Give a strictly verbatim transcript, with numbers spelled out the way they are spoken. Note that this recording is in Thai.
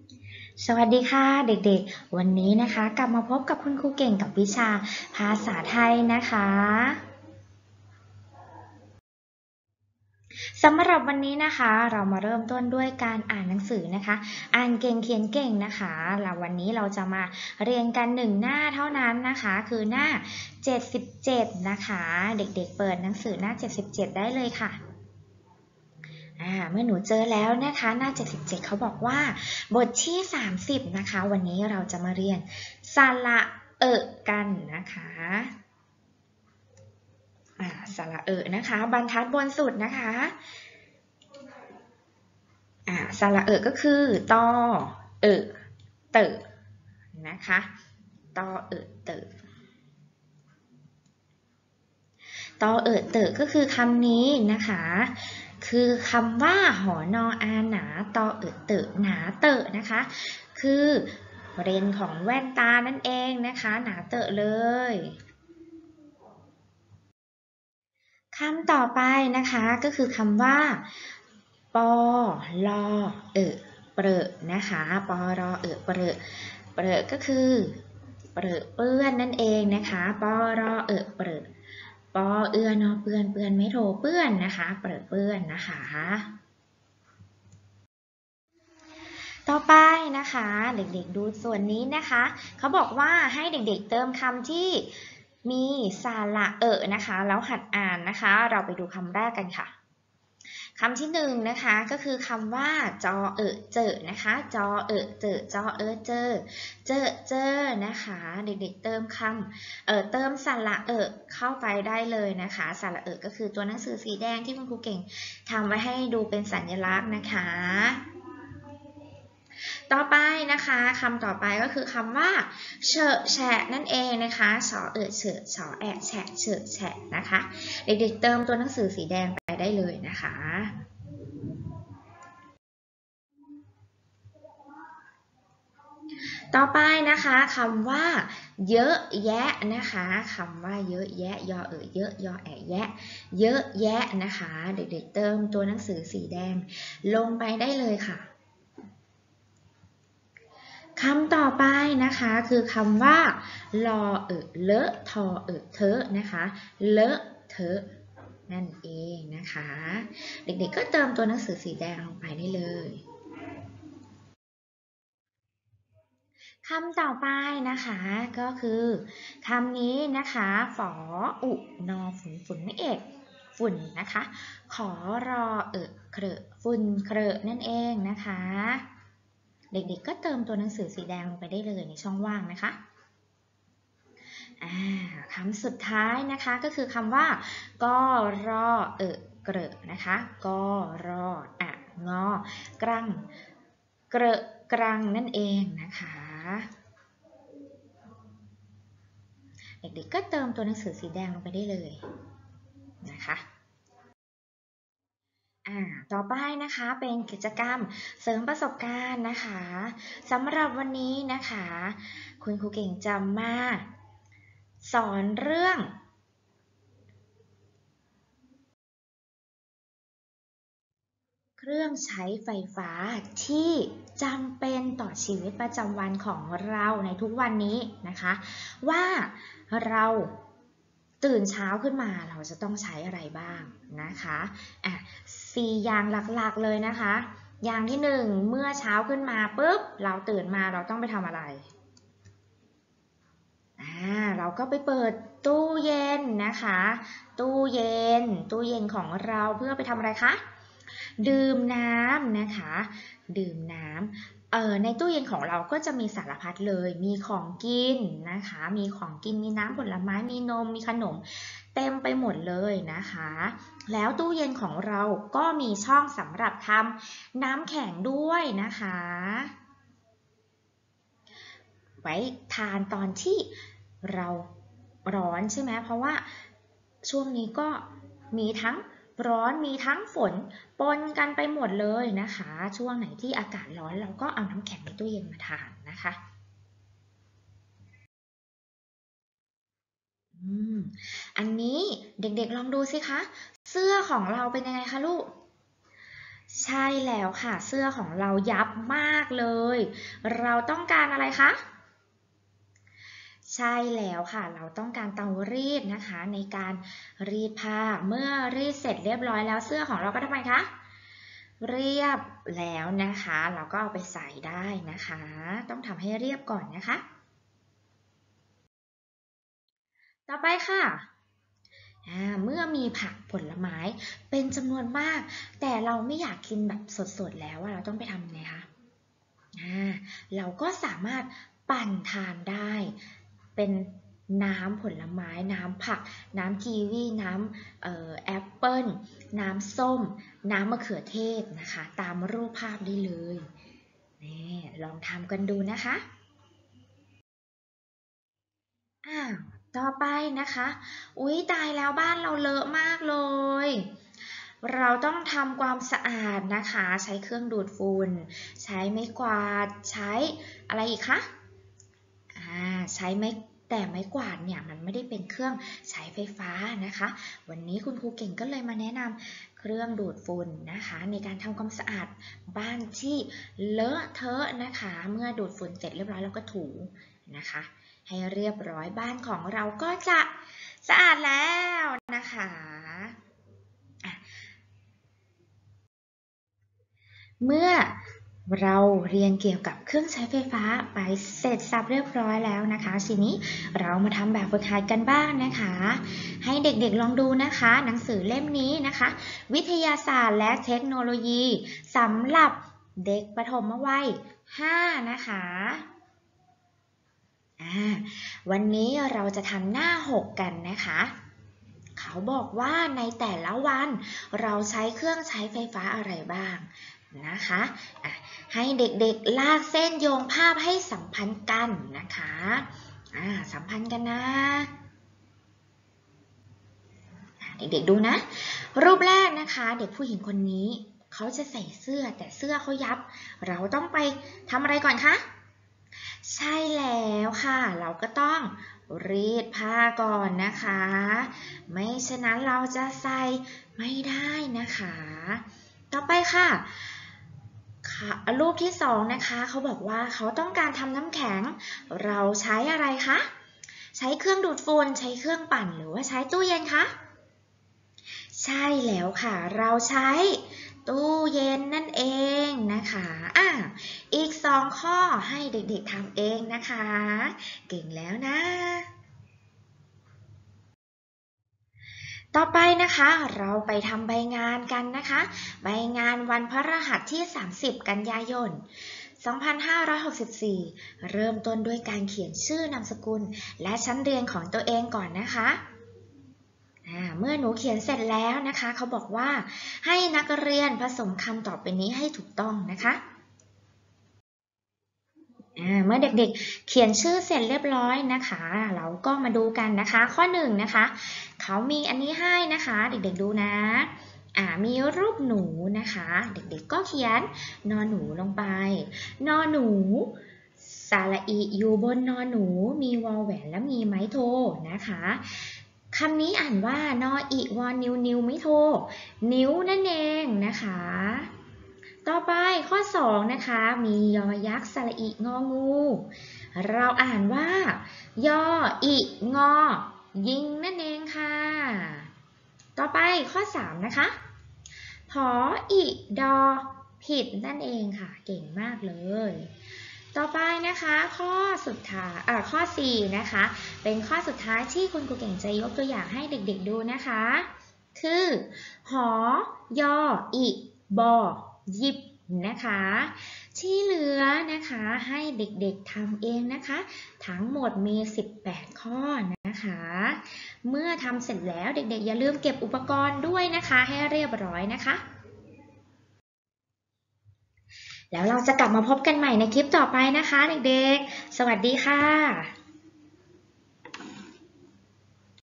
สวัสดีค่ะเด็กๆวันนี้นะคะกลับมาพบกับคุณครูเก่งกับวิชาภาษาไทยนะคะสำหรับวันนี้นะคะเรามาเริ่มต้นด้วยการอ่านหนังสือนะคะอ่านเก่งเขียนเก่งนะคะแล้ววันนี้เราจะมาเรียนกันหนึ่งหน้าเท่านั้นนะคะคือหน้าเจ็ดสิบเจ็ดนะคะเด็กๆเปิดหนังสือหน้าเจ็ดสิบเจ็ดได้เลยค่ะเมื่อหนูเจอแล้วนะคะหน้าเจ็ดสิบเจ็ดเขาบอกว่าบทที่สามสิบนะคะวันนี้เราจะมาเรียนสระเอะกันนะคะสระเอะนะคะบรรทัดบนสุดนะคะสระเอะก็คือตอเอะเตอะนะคะตอเอะเตอะตอเอะเตอะก็คือคำนี้นะคะคือคำว่าหอนออาหนาตอเอะเตอะหนาเตอะนะคะคือเรนของแว่นตานั่นเองนะคะหนาเตอะเลยคำต่อไปนะคะก็คือคำว่าปอลอเอะเปรอะนะคะปอรอเอะเปรอะเปรอะก็คือเปรอะเปื้อนนั่นเองนะคะปอรอเอะเปรอะปอเอือนอเปื้อนเปื้อนไม่โทเปื้อนนะคะเปรอะเปื้อนนะคะต่อไปนะคะเด็กๆดูส่วนนี้นะคะเขาบอกว่าให้เด็กๆเติมคำที่มีสระเอะนะคะแล้วหัดอ่านนะคะเราไปดูคำแรกกันค่ะคำที่หนึ่งนะคะก็คือคำว่าจอเอะเจอนะคะจอเอะเจอจอเอะเจอเจอเจอนะคะเด็กๆเติมคำเอ่อเติมสระเอะเข้าไปได้เลยนะคะสระเอะก็คือตัวหนังสือสีแดงที่คุณครูเก่งทำไว้ให้ดูเป็นสัญลักษณ์นะคะต่อไปนะคะคำต่อไปก็คือคำว่าเฉอะแฉะนั่นเองนะคะสอเอะเฉอะสอแอะแฉะเฉอะแฉะนะคะเด็กๆเติมตัวหนังสือสีแดงไปได้เลยนะคะต่อไปนะคะคำว่าเยอะแยะนะคะคำว่าเยอะแยะยอเออเยอะยอแอะแยะเยอะแยะนะคะเด็กๆเติมตัวหนังสือสีแดงลงไปได้เลยค่ะคำต่อไปนะคะคือคำว่าลอเออเลอะทอเออเทอะนะคะเลอะเทอะนั่นเองนะคะเด็กๆก็เติมตัวหนังสือสีแดงลงไปได้เลยคำต่อไปนะคะก็คือคำนี้นะคะฝออุนอฝุ่นฝุ่นไม่เอกฝุ่นนะคะขอรอเออเครอะฝุ่นเครอะนั่นเองนะคะเด็กๆก็เติมตัวหนังสือสีแดงลงไปได้เลยในช่องว่างนะคะคำสุดท้ายนะคะก็คือคำว่ากอรอเออเกรอะนะคะกอรออะงอกรังเกรอะกรังนั่นเองนะคะเด็กๆก็เติมตัวหนังสือสีแดงลงไปได้เลยนะคะอ่าต่อไปนะคะเป็นกิจกรรมเสริมประสบการณ์นะคะสำหรับวันนี้นะคะคุณครูเก่งจะมาสอนเรื่องเครื่องใช้ไฟฟ้าที่จำเป็นต่อชีวิตประจำวันของเราในทุกวันนี้นะคะว่าเราตื่นเช้าขึ้นมาเราจะต้องใช้อะไรบ้างนะคะอ่ะสี่อย่างหลักๆเลยนะคะอย่างที่หนึ่งเมื่อเช้าขึ้นมาปุ๊บเราตื่นมาเราต้องไปทำอะไรอ่าเราก็ไปเปิดตู้เย็นนะคะตู้เย็นตู้เย็นของเราเพื่อไปทำอะไรคะดื่มน้ำนะคะดื่มน้ำเอ่อในตู้เย็นของเราก็จะมีสารพัดเลยมีของกินนะคะมีของกินมีน้ำผลไม้มีนมมีขนมเต็มไปหมดเลยนะคะแล้วตู้เย็นของเราก็มีช่องสำหรับทำน้ำแข็งด้วยนะคะไว้ทานตอนที่เราร้อนใช่ไหมเพราะว่าช่วงนี้ก็มีทั้งร้อนมีทั้งฝนปนกันไปหมดเลยนะคะช่วงไหนที่อากาศร้อนเราก็เอาน้ำแข็งในตู้เย็นมาทานนะคะอืมอันนี้เด็กๆลองดูสิคะเสื้อของเราเป็นยังไงคะลูกใช่แล้วค่ะเสื้อของเรายับมากเลยเราต้องการอะไรคะใช่แล้วค่ะเราต้องการเตารีดนะคะในการรีดผ้าเมื่อรีดเสร็จเรียบร้อยแล้วเสื้อของเราก็ทำไมคะเรียบแล้วนะคะเราก็เอาไปใส่ได้นะคะต้องทำให้เรียบก่อนนะคะต่อไปค่ะเมื่อมีผักผลไม้เป็นจำนวนมากแต่เราไม่อยากกินแบบสดๆแล้วเราต้องไปทำไงคะเราก็สามารถปั่นทานได้เป็นน้ำผลไม้น้ำผักน้ำกีวีน้ำแอปเปิ้ลน้ำส้มน้ำมะเขือเทศนะคะตามรูปภาพได้เลยนี่ลองทำกันดูนะคะอ้าวต่อไปนะคะอุ๊ยตายแล้วบ้านเราเลอะมากเลยเราต้องทำความสะอาดนะคะใช้เครื่องดูดฝุ่นใช้ไม้กวาดใช้อะไรอีกคะใช้ไม้แต่ไม้กวาดเนี่ยมันไม่ได้เป็นเครื่องใช้ไฟฟ้านะคะวันนี้คุณครูเก่งก็เลยมาแนะนำเครื่องดูดฝุ่นนะคะในการทำความสะอาดบ้านที่เลอะเทอะนะคะเมื่อดูดฝุ่นเสร็จเรียบร้อยแล้วก็ถูนะคะให้เรียบร้อยบ้านของเราก็จะสะอาดแล้วนะคะเมื่อเราเรียนเกี่ยวกับเครื่องใช้ไฟฟ้าไปเสร็จสับเรียบร้อยแล้วนะคะทีนี้เรามาทำแบบฝึกหัดกันบ้างนะคะให้เด็กๆลองดูนะคะหนังสือเล่มนี้นะคะวิทยาศาสตร์และเทคโนโลยีสำหรับเด็กประถมวัยห้านะคะวันนี้เราจะทำหน้าหกกันนะคะเขาบอกว่าในแต่ละวันเราใช้เครื่องใช้ไฟฟ้าอะไรบ้างนะคะให้เด็กๆลากเส้นโยงภาพให้สัมพันธ์กันนะคะสัมพันธ์กันนะเด็กๆดูนะรูปแรกนะคะเด็กผู้หญิงคนนี้เขาจะใส่เสื้อแต่เสื้อเขายับเราต้องไปทำอะไรก่อนคะใช่แล้วค่ะเราก็ต้องรีดผ้าก่อนนะคะไม่ฉะนั้นเราจะใส่ไม่ได้นะคะต่อไปค่ะรูปที่สองนะคะเขาบอกว่าเขาต้องการทำน้ำแข็งเราใช้อะไรคะใช้เครื่องดูดฝุ่นใช้เครื่องปั่นหรือว่าใช้ตู้เย็นคะใช่แล้วค่ะเราใช้ตู้เย็นนั่นเองนะคะอ่ะอีกสองข้อให้เด็กๆทำเองนะคะเก่งแล้วนะต่อไปนะคะเราไปทำใบงานกันนะคะใบงานวันพฤหัสที่สามสิบกันยายนสองพันห้าร้อยหกสิบสี่เริ่มต้นด้วยการเขียนชื่อนามสกุลและชั้นเรียนของตัวเองก่อนนะคะเมื่อหนูเขียนเสร็จแล้วนะคะเขาบอกว่าให้นักเรียนผสมคำต่อไปนี้ให้ถูกต้องนะคะเมื่อเด็กๆเขียนชื่อเสร็จเรียบร้อยนะคะเราก็มาดูกันนะคะข้อหนึ่งนะคะเขามีอันนี้ให้นะคะเด็กๆดูนะมีรูปหนูนะคะเด็กๆก็เขียนนอหนูลงไปนอหนูสระอีอยู่บนนอหนูมีวอแหวนและมีไม้โทนะคะคำนี้อ่านว่านออีวอนิวนิวไม่โทนิ้วนั่นเองนะคะต่อไปข้อสองนะคะมียอยักษ์สระอีงองูเราอ่านว่ายออีงอยิงนั่นเองค่ะต่อไปข้อสามนะคะผออีดอผิดนั่นเองค่ะเก่งมากเลยต่อไปนะคะข้อสุดท้ายอ่าข้อสี่นะคะเป็นข้อสุดท้ายที่คุณครูเก่งจะยกตัวอย่างให้เด็กๆดูนะคะคือหอยออีบอหยิบนะคะที่เหลือนะคะให้เด็กๆทำเองนะคะทั้งหมดมีสิบแปดข้อนะคะเมื่อทำเสร็จแล้วเด็กๆอย่าลืมเก็บอุปกรณ์ด้วยนะคะให้เรียบร้อยนะคะแล้วเราจะกลับมาพบกันใหม่ในคลิปต่อไปนะคะเด็กๆสวัสดีค่ะ